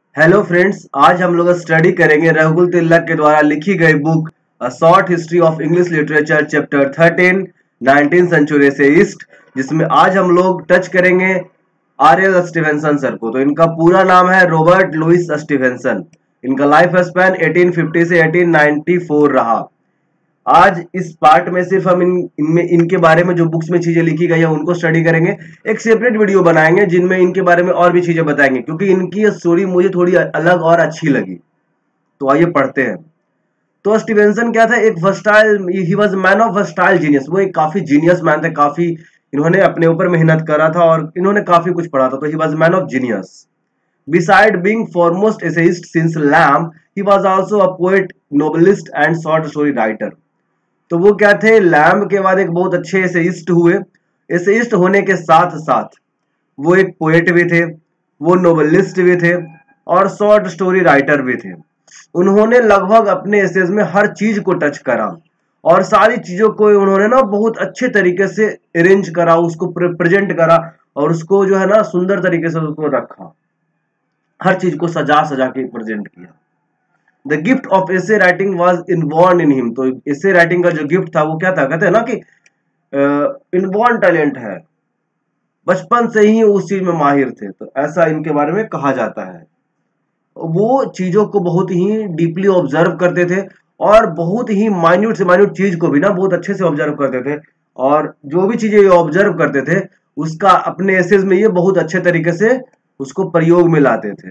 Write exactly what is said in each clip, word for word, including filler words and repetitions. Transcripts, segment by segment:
Hello friends, आज हम लोग स्टडी करेंगे रघुकुल तिलक के द्वारा लिखी गई book a short history of English literature chapter thirteen nineteen century essayist, जिसमें आज हम लोग टच करेंगे आर एल स्टीवेंसन सर को। तो इनका पूरा नाम है रॉबर्ट लुइस स्टीवेंसन। इनका लाइफ स्पैन एटीन फिफ्टी से एटीन नाइंटी फोर रहा। आज इस पार्ट में सिर्फ हम इन इनमें इनके बारे में जो बुक्स में चीजें लिखी गई है उनको स्टडी करेंगे। एक सेपरेट वीडियो बनाएंगे जिनमें इनके बारे में और भी चीजें बताएंगे, क्योंकि इनकी ये स्टोरी मुझे थोड़ी अलग और अच्छी लगी। तो आइए पढ़ते हैं। तो स्टीवेंसन क्या था? एक versatile, he was man of versatile genius. वो एक काफी जीनियस मैन थे। काफी इन्होंने अपने ऊपर मेहनत करा था और इन्होंने काफी कुछ पढ़ा था। तो he was man of genius. Beside being foremost essayist since Lamb, he was also a poet, novelist and short story writer. तो वो क्या थे? लैम्ब के बाद एक बहुत अच्छे एसेइस्ट हुए। एसेइस्ट होने के साथ साथ वो एक पोएट भी थे, वो नोवेलिस्ट भी थे और शॉर्ट स्टोरी राइटर भी थे। उन्होंने लगभग अपने एसेज में हर चीज को टच करा और सारी चीजों को उन्होंने ना बहुत अच्छे तरीके से अरेंज करा, उसको प्रेजेंट करा और उसको जो है ना सुंदर तरीके से उसको रखा। हर चीज को सजा सजा के प्रेजेंट किया। The gift of essay writing was inborn in him. तो एसे राइटिंग का जो गिफ्ट था वो क्या था? कहते हैं ना कि इनबॉर्न टैलेंट है, बचपन से ही उस चीज में माहिर थे। तो ऐसा इनके बारे में कहा जाता है। वो चीजों को बहुत ही डीपली ऑब्जर्व करते थे और बहुत ही माइन्यूट से माइन्यूट चीज को भी ना बहुत अच्छे से ऑब्जर्व करते थे, और जो भी चीजें ये ऑब्जर्व करते थे उसका अपने एसेज में ये बहुत अच्छे तरीके से उसको प्रयोग में लाते थे।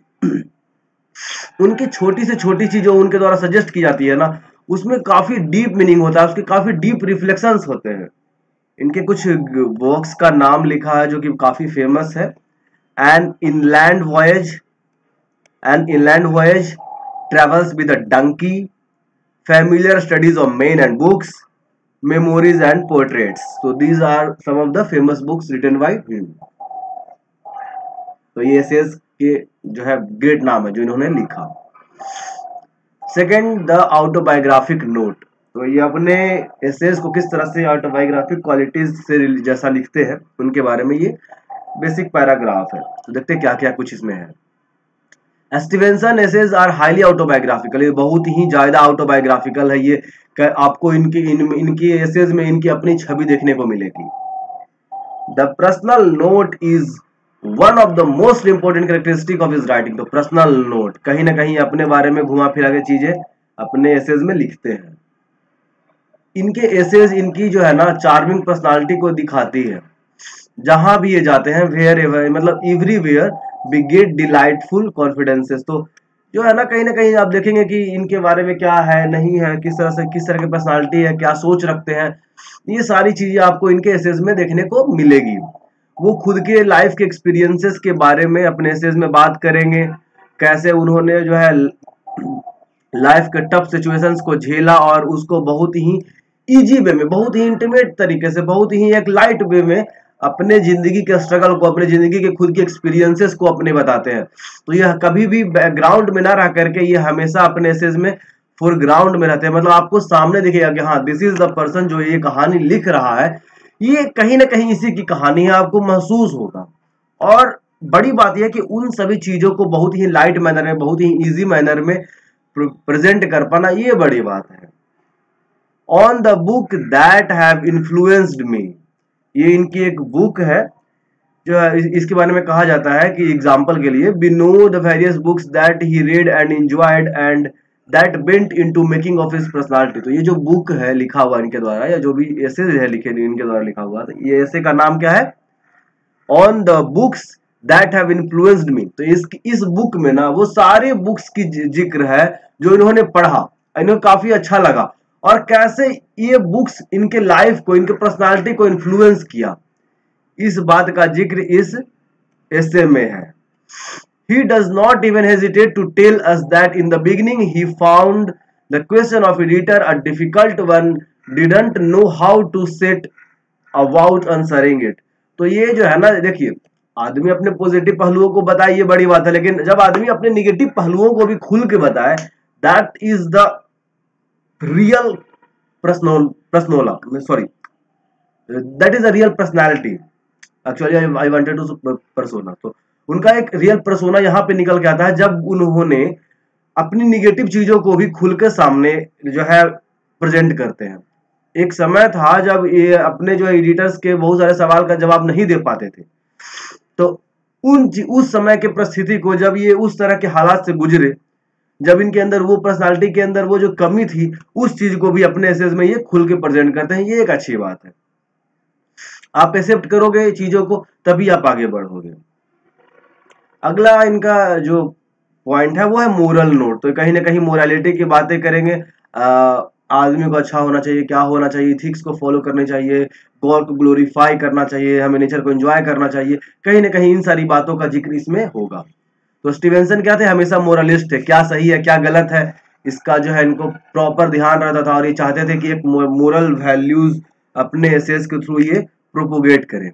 उनकी छोटी से छोटी चीज जो उनके द्वारा सजेस्ट की जाती है ना, उसमें काफी डीप मीनिंग होता है, उसके काफी डीप रिफ्लेक्शंस होते हैं। इनके कुछ वर्क्स का नाम लिखा है जो कि काफी फेमस है। An inland voyage, an inland voyage, travels with a donkey, familiar studies of men and books, memories and portraits. So these are some of the famous books written by him. तो ये assess के जो है great नाम है जो इन्होंने लिखा। Second, the autobiographic note. तो ये अपने एसेस को किस तरह से ऑटोबायोग्राफिक क्वालिटीज से जैसा लिखते हैं उनके बारे में ये बेसिक पैराग्राफ है। तो देखते हैं क्या क्या कुछ इसमें है। Stevenson essays are highly autobiographical. ये बहुत ही ज्यादा ऑटोबायोग्राफिकल है। ये आपको इनकी इन, इनकी एसेज में इनकी अपनी छवि देखने को मिलेगी। The personal note is one of the most important characteristic of his writing. तो पर्सनल नोट, कहीं ना कहीं अपने बारे में घुमा फिरा के चीजें अपने एसेज में लिखते हैं। इनके एसेज इनकी जो है ना चार्मिंग पर्सनालिटी को दिखाती है। जहां भी ये जाते हैं, वेयर एवर, मतलब everywhere we get delightful confidences. तो जो है ना कहीं ना कहीं आप देखेंगे कि इनके बारे में क्या है, नहीं है, किस तरह से किस तरह की पर्सनालिटी है, क्या सोच रखते हैं, ये सारी चीजें आपको इनके एसेज में देखने को मिलेगी। वो खुद के लाइफ के एक्सपीरियंसेस के बारे में अपने एसेज में बात करेंगे, कैसे उन्होंने जो है लाइफ के टफ सिचुएशंस को झेला और उसको बहुत ही इजी वे में, बहुत ही इंटीमेट तरीके से, बहुत ही एक लाइट वे में अपने जिंदगी के स्ट्रगल को, अपने जिंदगी के खुद के एक्सपीरियंसेस को अपने बताते हैं। तो यह कभी भी बैकग्राउंड में ना रह करके ये हमेशा अपने एसेज में फोरग्राउंड में रहते हैं। मतलब आपको सामने दिखेगा कि हाँ, दिस इज द पर्सन जो ये कहानी लिख रहा है, ये कहीं ना कहीं इसी की कहानी है, आपको महसूस होगा। और बड़ी बात यह कि उन सभी चीजों को बहुत ही लाइट मैनर में, बहुत ही इजी मैनर में प्रेजेंट कर पाना, ये बड़ी बात है। On the book that have influenced me. ये इनकी एक बुक है जो है, इसके बारे में कहा जाता है कि एग्जाम्पल के लिए, we know the various books that he read and enjoyed and that went into making of his personality. तो ये जो बुक है लिखा हुआ इनके द्वारा, या जो भी ऐसे है लिखे इनके द्वारा लिखा हुआ, तो ये ऐसे का नाम क्या है? On the books that have influenced me. तो इस इस बुक में ना वो सारे बुक्स की जिक्र है जो इन्होंने पढ़ा, इन्हें काफी अच्छा लगा, और कैसे ये बुक्स इनके लाइफ को, इनके पर्सनालिटी को इन्फ्लुएंस किया, इस बात का जिक्र इस एसे में है। He does not even hesitate to tell us that in the beginning he found the question of editor a difficult one, didn't know how to set about answering it. तो ये जो है ना, देखिए, आदमी अपने पॉजिटिव पहलुओं को बताए ये बड़ी बात है, लेकिन जब आदमी अपने निगेटिव पहलुओं को भी खुल के बताए, that is the real personal persona sorry that is a real personality. Actually I wanted to persona. तो उनका एक रियल पर्सोना यहाँ पे निकल के आता है जब उन्होंने अपनी निगेटिव चीजों को भी खुल के सामने जो है प्रेजेंट करते हैं। एक समय था जब ये अपने जो एडिटर्स के बहुत सारे सवाल का जवाब नहीं दे पाते थे, तो उन उस समय के परिस्थिति को जब ये उस तरह के हालात से गुजरे, जब इनके अंदर वो पर्सनालिटी के अंदर वो जो कमी थी, उस चीज को भी अपने एसेज में ये खुल के प्रेजेंट करते हैं। ये एक अच्छी बात है। आप एक्सेप्ट करोगे चीजों को तभी आप आगे बढ़ोगे। अगला इनका जो पॉइंट है वो है मोरल नोट। तो कहीं ना कहीं मोरालिटी की बातें करेंगे। आ, आदमी को अच्छा होना चाहिए, क्या होना चाहिए, इथिक्स को फॉलो करने चाहिए, गॉड को ग्लोरीफाई करना चाहिए, हमें नेचर को एंजॉय करना चाहिए। कहीं ना कहीं इन सारी बातों का जिक्र इसमें होगा। तो स्टीवेंसन क्या थे, हमेशा मोरलिस्ट थे। क्या सही है क्या गलत है इसका जो है इनको प्रॉपर ध्यान रहता था, और ये चाहते थे कि एक मोरल वैल्यूज अपने एसेज के थ्रू ये प्रोपोगेट करें।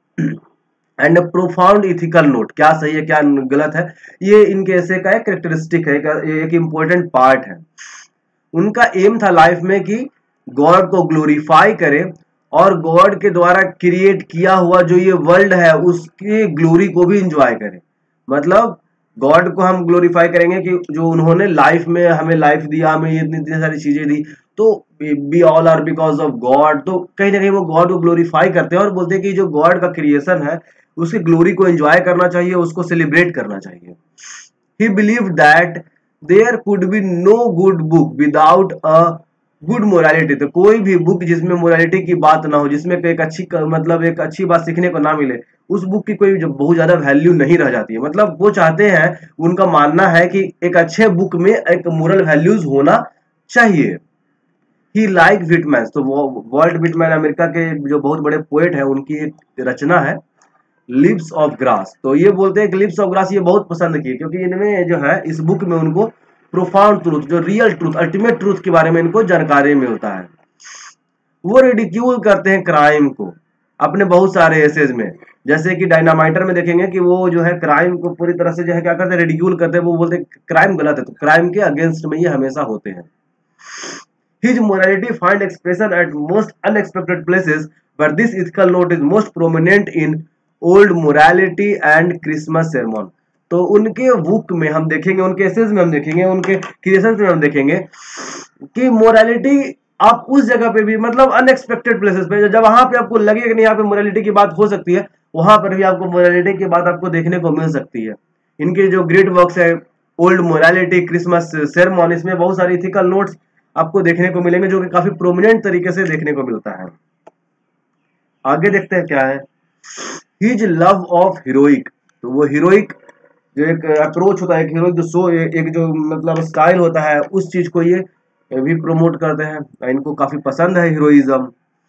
एंड प्रोफाउंड इथिकल नोट, क्या सही है क्या गलत है, ये इनके ऐसे का एक कैरेक्टरिस्टिक है, एक इम्पोर्टेंट पार्ट है। उनका एम था लाइफ में कि गॉड को ग्लोरीफाई करे और गॉड के द्वारा क्रिएट किया हुआ जो ये वर्ल्ड है उसकी ग्लोरी को भी इंजॉय करें। मतलब गॉड को हम ग्लोरीफाई करेंगे कि जो उन्होंने लाइफ में हमें लाइफ दिया, हमें इतनी इतनी सारी चीजें दी, तो be all are because of God. तो कहीं ना कहीं वो गॉड को ग्लोरीफाई करते हैं और बोलते हैं कि जो गॉड का क्रिएशन है उसकी ग्लोरी को एंजॉय करना चाहिए, उसको सेलिब्रेट करना चाहिए। He believe that there could be no good book without a good morality. तो कोई भी बुक जिसमें मोरालिटी की बात ना हो, जिसमें एक अच्छी मतलब एक अच्छी बात सीखने को ना मिले, उस बुक की कोई बहुत ज्यादा वैल्यू नहीं रह जाती है। मतलब वो चाहते हैं, उनका मानना है कि एक अच्छे बुक में एक मोरल वैल्यूज होना चाहिए। He like Whitman. तो वॉल्ट विटमैन अमेरिका के जो बहुत बड़े पोएट है, उनकी एक रचना है लिप्स ऑफ ग्रास। तो ये बोलते हैं कि लिप्स ऑफ ग्रास ये बहुत पसंद की, क्योंकि इनमें जो है इस बुक में उनको प्रोफाउंड ट्रूथ, जो रियल ट्रूथ, अल्टीमेट ट्रूथ के बारे में इनको जानकारी मिलता है। वो रिडिक्यूल करते हैं क्राइम को अपने बहुत सारे एसेज में। जैसे कि डायनामाइटर में देखेंगे कि वो जो है क्राइम को पूरी तरह से जो है क्या करते हैं, रिडिक्यूल करते हैं। वो बोलते हैं क्राइम गलत है, तो क्राइम के अगेंस्ट में ये हमेशा होते हैं। His morality find expression at most unexpected places, but this ethical note is most prominent in old morality and Christmas sermon। तो उनके बुक में हम देखेंगे, उनके एसेज में हम देखेंगे, उनके क्रिएशंस में हम देखेंगे कि मोरालिटी आप उस जगह पे भी, मतलब अनएक्सपेक्टेड प्लेसेस पे, जब वहां पे आपको लगे कि नहीं यहाँ पे मोरालिटी की बात हो सकती है, वहां पर भी आपको मोरालिटी की बात आपको देखने को मिल सकती है। इनके जो ग्रेट वर्क्स है ओल्ड मोरालिटी, क्रिसमस सेरेमनी, इसमें बहुत सारी इथिकल नोट्स आपको देखने को मिलेंगे जो कि काफी प्रोमिनेंट तरीके से देखने को मिलता है। आगे देखते हैं क्या है, हिज लव ऑफ हीरोइक। तो वो हीरोइक जो एक अप्रोच होता है, एक हीरोइक जो सो एक जो मतलब स्टाइल होता है, उस चीज को ये भी प्रमोट करते हैं। इनको काफी पसंद है हीरोइज्म।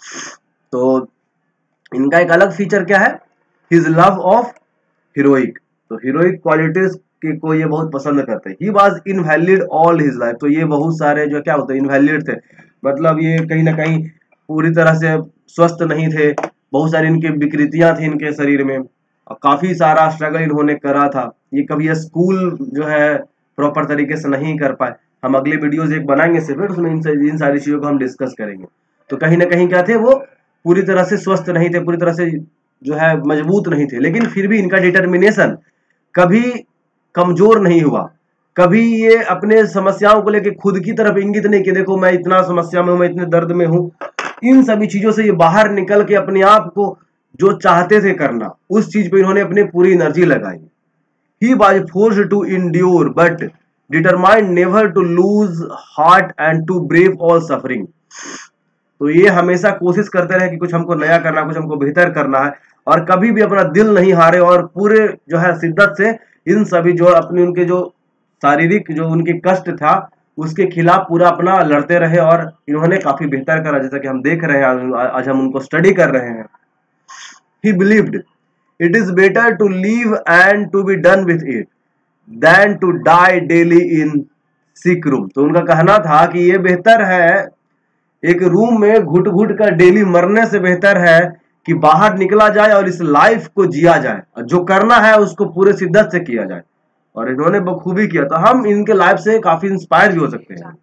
तो इनका एक अलग फीचर क्या है, हिज लव ऑफ हीरोइक। तो हीरोइक क्वालिटीज को ये बहुत पसंद करते हैं। He was invalid all his life. तो ये बहुत सारे जो क्या होते हैं इनवैलिड थे, मतलब ये कहीं ना कहीं पूरी तरह से स्वस्थ नहीं थे, बहुत सारी इनकी विकृतियां थी इनके शरीर में, और काफी सारा स्ट्रगल इन्होंने करा था। ये कभी स्कूल जो है प्रॉपर तरीके से नहीं कर पाए। हम अगले वीडियोस एक बनाएंगे से फिर उसमें इन, इन सारी चीजों को हम डिस्कस करेंगे। तो कहीं ना कहीं क्या थे, वो पूरी तरह से स्वस्थ नहीं थे, पूरी तरह से जो है मजबूत नहीं थे, लेकिन फिर भी इनका डिटर्मिनेशन कभी कमजोर नहीं हुआ। कभी ये अपने समस्याओं को लेकर खुद की तरफ इंगित नहीं कि देखो मैं इतना समस्या में हूं, मैं इतने दर्द में हूं। इन सभी चीजों से ये बाहर निकल के अपने आप को जो चाहते थे करना, उस चीज पे इन्होंने अपनी पूरी एनर्जी लगाई। He was forced to endure but determined never to lose heart and to brave all suffering. तो ये हमेशा कोशिश करते रहे कि कुछ हमको नया करना, कुछ हमको बेहतर करना है, और कभी भी अपना दिल नहीं हारे, और पूरे जो है शिद्दत से इन सभी जो अपने उनके जो शारीरिक जो उनके कष्ट था उसके खिलाफ पूरा अपना लड़ते रहे, और इन्होंने काफी बेहतर करा, जैसा कि हम देख रहे हैं, आज हम उनको स्टडी कर रहे हैं। He believed it is better to live and to be done with it than to die daily in sick room। तो उनका कहना था कि ये बेहतर है एक रूम में घुट घुट कर डेली मरने से बेहतर है कि बाहर निकला जाए और इस लाइफ को जिया जाए, और जो करना है उसको पूरे शिद्दत से किया जाए। और इन्होंने बखूबी किया, तो हम इनके लाइफ से काफी इंस्पायर भी हो सकते हैं।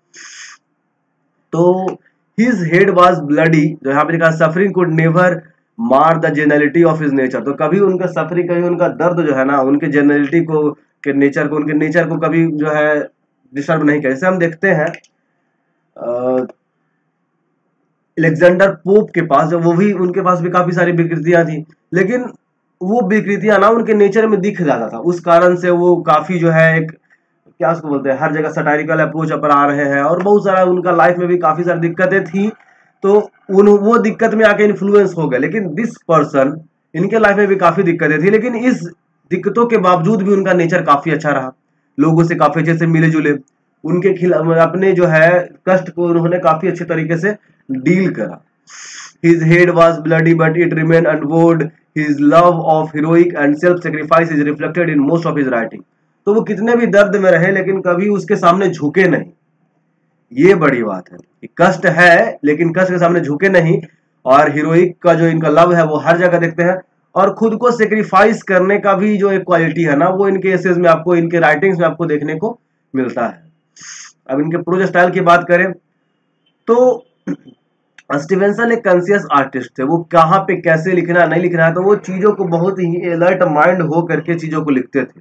तो हिज हेड वाज ब्लडी, जो यहाँ पे लिखा suffering could never mar the generality of his nature, तो कभी उनका सफरिंग, कभी उनका दर्द जो है ना उनके जेनरलिटी को, के नेचर को, उनके नेचर को कभी जो है डिस्टर्ब नहीं करे। जैसे हम देखते हैं अलेक्जेंडर पोप के पास, वो भी, उनके पास भी काफी सारी विकृतियां थी, लेकिन वो विकृतियां ना उनके नेचर में दिख जाता था, उस कारण से वो काफी जो है एक, क्या उसको बोलते हैं, हर जगह सटारिकल अप्रोच अपना रहे हैं, और बहुत सारा उनका लाइफ में भी काफी सारी दिक्कतें थी, तो उन वो दिक्कत में आके इन्फ्लुएंस हो गए। लेकिन दिस पर्सन, इनके लाइफ में भी काफी दिक्कतें थी, लेकिन इस दिक्कतों के बावजूद भी उनका नेचर काफी अच्छा रहा, लोगों से काफी अच्छे से मिले जुले, उनके खिलाफ अपने जो है कष्ट को उन्होंने काफी अच्छे तरीके से डील करा। His head was bloody but it remained unbowed. His love of heroic and self-sacrifice is reflected in most of his writing. तो वो कितने भी दर्द में रहे लेकिन कभी उसके सामने झुके नहीं, ये बड़ी बात है कि कष्ट है लेकिन कष्ट के सामने झुके नहीं, और हीरोइक का जो इनका लव है वो हर जगह देखते हैं, और खुद को सेक्रीफाइस करने का भी जो एक क्वालिटी है ना वो इनके एसेज में आपको, इनके राइटिंग्स में आपको देखने को मिलता है। अब इनके प्रोज स्टाइल की बात करें तो स्टीवेंसन एक कॉन्शियस आर्टिस्ट थे, वो कहाँ पे कैसे लिखना है नहीं लिखना है, तो वो चीजों को बहुत ही अलर्ट माइंड हो करके चीजों को लिखते थे।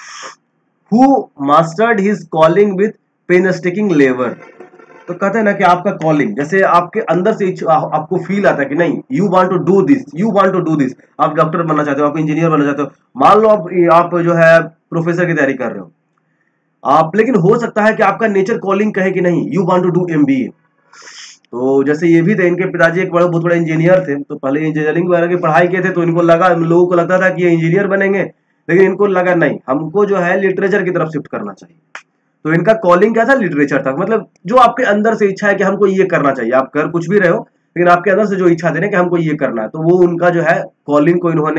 Who mastered his calling with painstaking labour, तो कहते हैं ना कि आपका कॉलिंग, जैसे आपके अंदर से आपको फील आता है कि नहीं, you want to do this, you want to do this, आप डॉक्टर बनना चाहते हो, आप इंजीनियर बनना चाहते हो, मान लो आप आप जो है प्रोफेसर की तैयारी कर रहे हो आप, लेकिन हो सकता है कि आपका नेचर कॉलिंग कहे कि नहीं, you want to do MBA. तो जैसे ये भी थे, इनके पिताजी एक बड़े बहुत बड़े इंजीनियर थे, तो पहले इंजीनियरिंग वगैरह की पढ़ाई किए थे, तो इनको लगा, लोगों को लगता था कि ये इंजीनियर बनेंगे, लेकिन इनको लगा नहीं, हमको जो है लिटरेचर की तरफ शिफ्ट करना चाहिए। तो इनका कॉलिंग क्या था, लिटरेचर था, मतलब जो आपके अंदर से इच्छा है कि हमको ये करना चाहिए, आप कर कुछ भी रहे हो लेकिन आपके अंदर से जो इच्छा थे ना कि हमको ये करना है, तो वो उनका जो है कॉलिंग को इन्होंने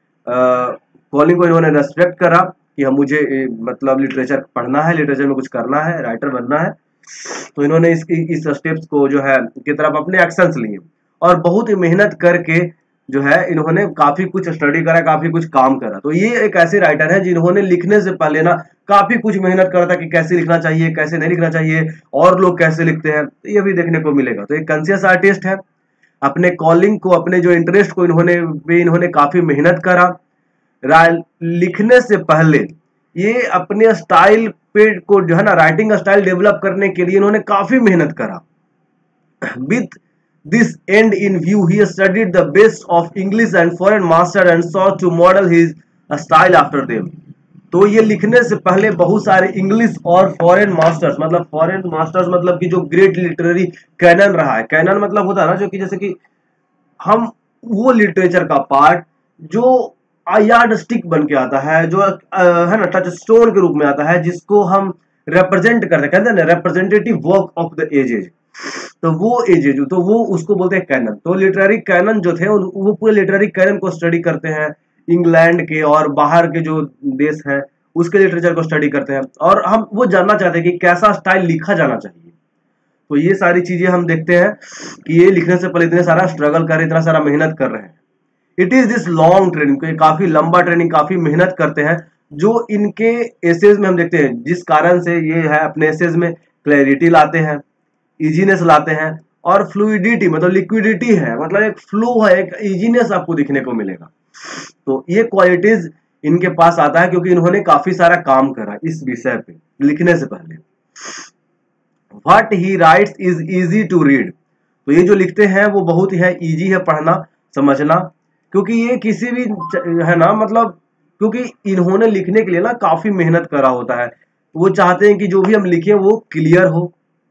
कॉलिंग को इन्होंने रेस्पेक्ट करा कि हम, मुझे ए, मतलब लिटरेचर पढ़ना है, लिटरेचर में कुछ करना है, राइटर बनना है, तो इन्होंने इस इस स्टेप्स को जो है की तरफ अपने एक्शंस लिए, और बहुत ही मेहनत करके जो है इन्होंने काफी कुछ स्टडी करा, काफी कुछ काम करा। तो ये एक ऐसे राइटर हैं जिन्होंने लिखने से पहले ना काफी कुछ मेहनत करा था कि कैसे लिखना चाहिए, कैसे नहीं लिखना चाहिए, और लोग कैसे लिखते हैं, तो ये भी देखने को मिलेगा। तो एक कॉन्शियस आर्टिस्ट है, अपने कॉलिंग को, अपने जो इंटरेस्ट को इन्होंने पे इन्होंने काफी मेहनत करा। लिखने से पहले ये अपने स्टाइल पे को जो है ना, राइटिंग स्टाइल डेवलप करने के लिए इन्होंने काफी मेहनत करा। With this end in view he studied the best of English and foreign master and saw to model his style after them. तो ये लिखने से पहले बहुत सारे इंग्लिश और फॉरेन मास्टर्स, मतलब फॉरेन मास्टर्स मतलब कि जो ग्रेट लिटरेरी कैनन रहा है, कैनन मतलब होता है ना जो कि जैसे कि हम वो लिटरेचर का पार्ट जो यार्ड स्टिक बन के आता है, जो है ना टच स्टोन के रूप में आता है, जिसको हम रिप्रेजेंट करते हैं, कहते हैं ना representative work of the ages, तो वो एजेज, तो वो उसको बोलते हैं कैनन। तो लिटरेरी कैनन जो थे वो पूरे लिटरेरी कैनन को स्टडी करते हैं, इंग्लैंड के और बाहर के जो देश हैं उसके लिटरेचर को स्टडी करते हैं, और हम वो जानना चाहते हैं कि कैसा स्टाइल लिखा जाना चाहिए। तो ये सारी चीजें हम देखते हैं कि ये लिखने से पहले इतने सारा स्ट्रगल कर रहे हैं, इतना सारा मेहनत कर रहे हैं। It is this long training, काफी लंबा ट्रेनिंग, काफी मेहनत करते हैं, जो इनके एसेज में हम देखते हैं, जिस कारण से ये है अपने एसेज में क्लैरिटी लाते हैं, इजीनेस लाते हैं, और फ्लूइडिटी मतलब लिक्विडिटी है, मतलब एक फ्लो है, एक इजीनेस आपको दिखने को मिलेगा। तो ये क्वालिटीज इनके पास आता है क्योंकि इन्होंने काफी सारा काम करा इस विषय पे लिखने से पहले। What he writes is easy to read, तो ये जो लिखते हैं वो बहुत ही है इजी है पढ़ना समझना, क्योंकि ये किसी भी है ना, मतलब क्योंकि इन्होंने लिखने के लिए ना काफी मेहनत करा होता है, वो चाहते हैं कि जो भी हम लिखें वो क्लियर हो,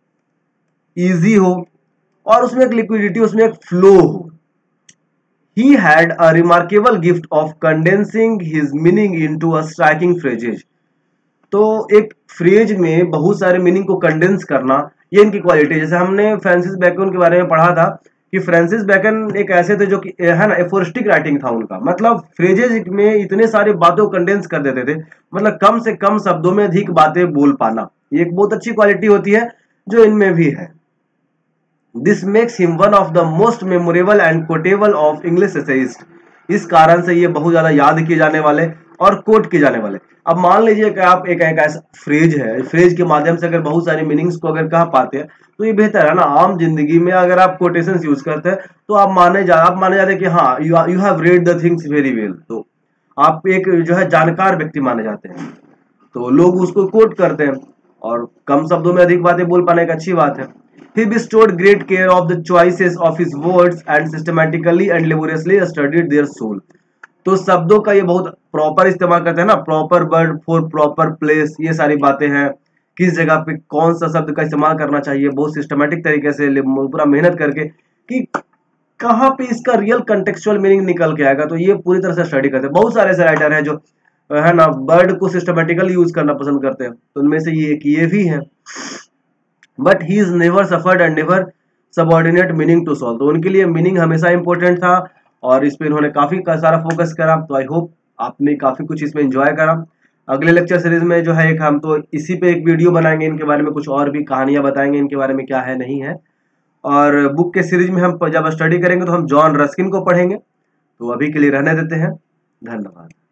इजी हो, और उसमें एक लिक्विडिटी, उसमें एक फ्लो हो। He had a remarkable gift of condensing his meaning into a striking phrases. तो एक फ्रेज में बहुत सारे मीनिंग को कंडेंस करना, ये इनकी क्वालिटी। जैसे हमने फ्रांसिस बेकन के बारे में पढ़ा था कि फ्रांसिस बेकन एक ऐसे थे जो कि है ना एफोरिस्टिक राइटिंग था उनका, मतलब फ्रेजेज में इतने सारे बातों को कंडेंस कर देते थे, मतलब कम से कम शब्दों में अधिक बातें बोल पाना, ये एक बहुत अच्छी क्वालिटी होती है जो इनमें भी है। This makes him one of the most memorable and quotable of English essayists. इस कारण से ये बहुत ज्यादा याद किए जाने वाले और कोट किए जाने वाले। अब मान लीजिए कि आप एक एक ऐसा फ्रेज है, फ्रेज के माध्यम से अगर बहुत सारी मीनिंग्स को अगर कह पाते हैं तो ये बेहतर है ना। आम जिंदगी में अगर आप कोटेशंस यूज करते हैं तो आप माने जा आप माने जाते हैं कि हाँ you you have read the things very well, तो आप एक जो है जानकार व्यक्ति माने जाते हैं, तो लोग उसको कोट करते हैं और कम शब्दों में अधिक बातें बोल पाने की अच्छी बात है। He bestowed great care of the choices of his words and systematically and laboriously studied their soul। तो शब्दों का ये बहुत प्रॉपर इस्तेमाल करते हैं ना, proper word for proper place, ये सारी बातें हैं, किस जगह पे कौन सा शब्द का इस्तेमाल करना चाहिए, बहुत सिस्टमेटिक तरीके से पूरा मेहनत करके कि कहाँ पे इसका रियल कंटेक्चुअल मीनिंग निकल के आएगा, तो ये पूरी तरह से स्टडी करते हैं। बहुत सारे ऐसे राइटर हैं जो है ना वर्ड को सिस्टमेटिकली यूज करना पसंद करते हैं, तो उनमें से ये एक ये भी है। But he is never suffered and never subordinate meaning to solve, तो उनके लिए मीनिंग हमेशा इंपॉर्टेंट था और इस पे इन्होंने काफी सारा फोकस करा। तो आई होप आपने काफी कुछ इसमें एंजॉय करा। अगले लेक्चर सीरीज में जो है एक हम तो इसी पे एक वीडियो बनाएंगे, इनके बारे में कुछ और भी कहानियां बताएंगे इनके बारे में क्या है नहीं है। और बुक के सीरीज में हम जब स्टडी करेंगे तो हम जॉन रस्किन को पढ़ेंगे। तो अभी के लिए रहने देते हैं, धन्यवाद।